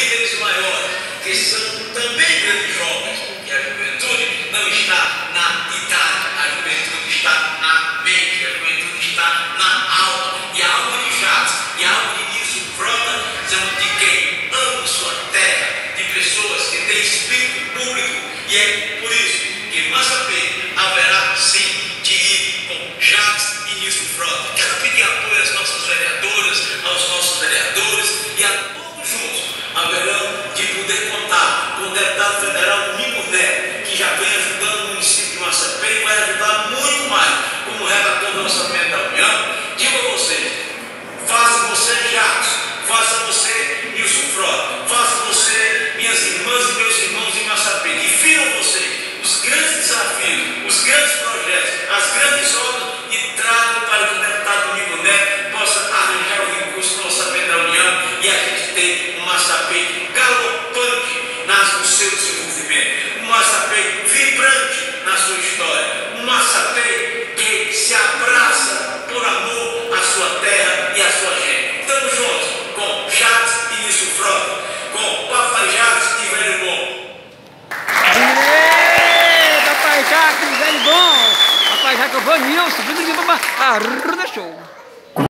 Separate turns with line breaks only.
líderes maiores, que são também grandes jovens, porque a juventude não está na idade, a juventude está na mente, a juventude está na alma, e a alma de Jacques e a alma de Nilson Frota são de quem ama sua terra, de pessoas que têm espírito público, e é por isso que Massapê haverá sim de ir com Jacques e Nilson Frota. Quero pedir apoio às nossas vereadoras, aos nossos vereadores e a todos juntos haverão de poder contar com o deputado federal Nico Neto, que já vem ajudando o município de Massapê e vai ajudar muito mais como relator do orçamento da União. Digo a vocês, faça você Jacques, faça você Nilson Frota, faça você minhas irmãs e meus irmãos em Massapê, que viram vocês os grandes desafios, os grandes projetos, as grandes obras e tragam para que o deputado Nico Neto possa arranjar o recurso no orçamento da União e a gente ter um Massapê galopante no seu desenvolvimento, um Massapê vibrante na sua história, um Massapê que se abraça por amor à sua terra e à sua gente. Estamos juntos com Jacques e Nilson Frota, com Papai Jacques e Velho Bom.
Papai Jacques, velho bom! Papai Jacques, eu vou Nilson, tudo aqui para Arruda Show!